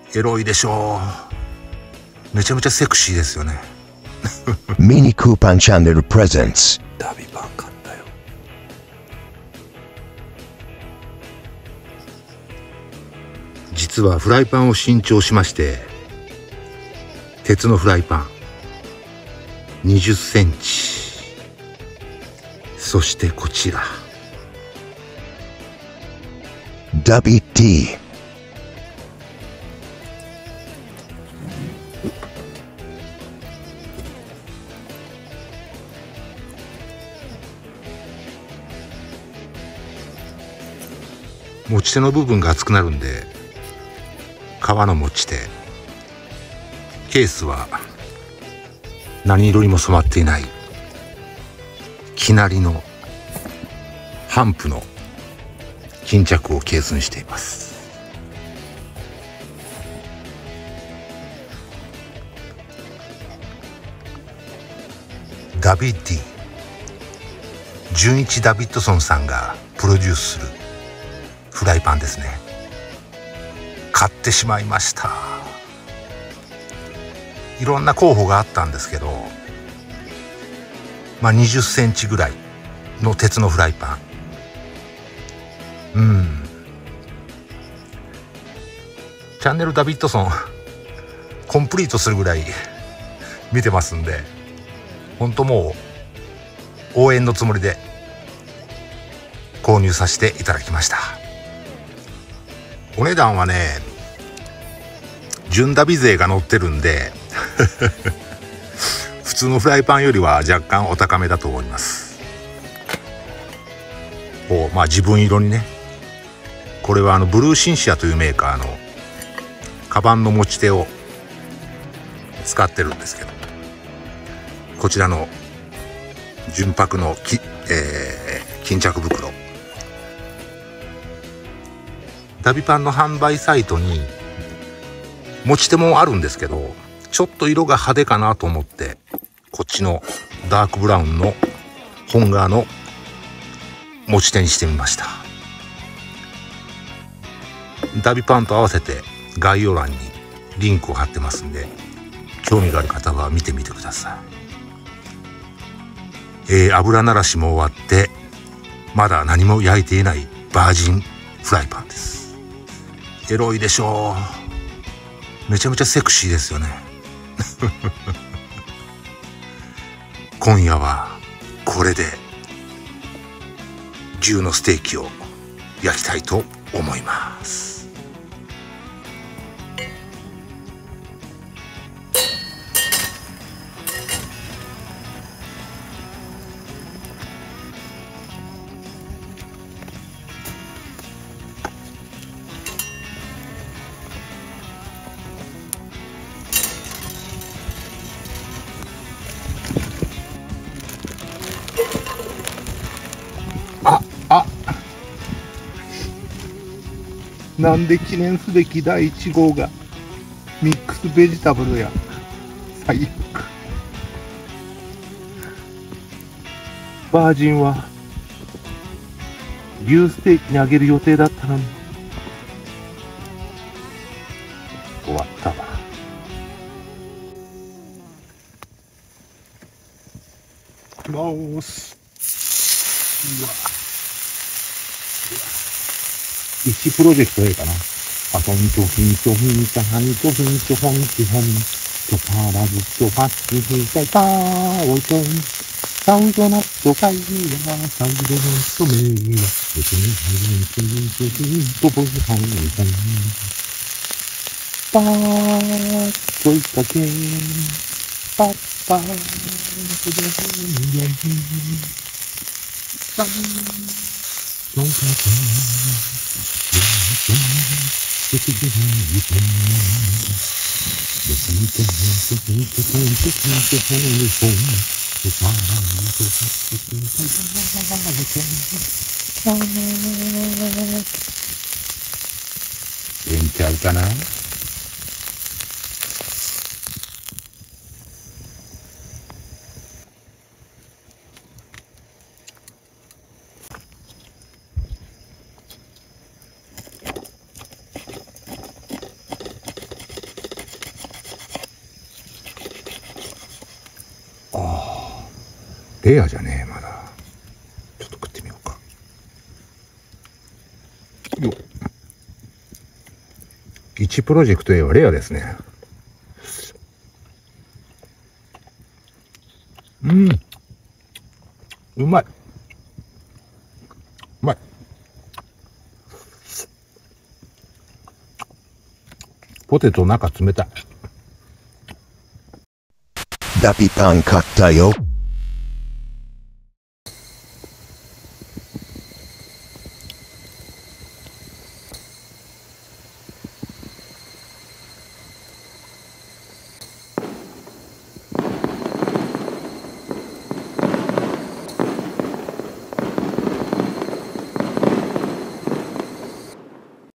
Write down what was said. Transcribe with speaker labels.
Speaker 1: エロいでしょう。めちゃめちゃセクシーですよね。
Speaker 2: ミニクーパンチャンネルプレゼンツ。
Speaker 1: ダビパン買ったよ。実はフライパンを新調しまして、鉄のフライパン20センチ、そしてこちら
Speaker 2: ダビ T。
Speaker 1: 持ち手の部分が厚くなるんで、革の持ち手、ケースは何色にも染まっていない生成りの帆布の巾着をケースにしています。ダビッディ、純一ダビッドソンさんがプロデュースするフライパンですね。買ってしまいました。いろんな候補があったんですけど、20センチぐらいの鉄のフライパン、チャンネルダビッドソンコンプリートするぐらい見てますんで、本当もう応援のつもりで購入させていただきました。お値段はね、純ダビ税が乗ってるんで普通のフライパンよりは若干お高めだと思います。自分色にね、これはブルーシンシアというメーカーのカバンの持ち手を使ってるんですけど、こちらの純白の巾着袋、ダビパンの販売サイトに持ち手もあるんですけど、ちょっと色が派手かなと思ってこっちのダークブラウンの本革の持ち手にしてみました。ダビパンと合わせて概要欄にリンクを貼ってますんで、興味がある方は見てみてください。油ならしも終わってまだ何も焼いていないバージンフライパンです。エロいでしょう。めちゃめちゃセクシーですよね。今夜はこれで牛のステーキを焼きたいと思います。なんで記念すべき第1号がミックスベジタブルや。最悪。バージンは牛ステーキにあげる予定だったのに終わったわ。いきます。うわ、1プロジェクト A かな。あとんとひんとひんとはんとひんとほんとほんとからずとはっきりたいかおいとんサウドナット会はサウドナット名はおとんはんとひんとひんとぼはんとんパーッといったけパッパーッとでほんよんサウドナット元気あるかな。 レアじゃねえ、まだ。ちょっと食ってみようか。よっ。1プロジェクト A はレアですね。うまい。うまい。ポテト中冷たい。
Speaker 2: ダピパン買ったよ。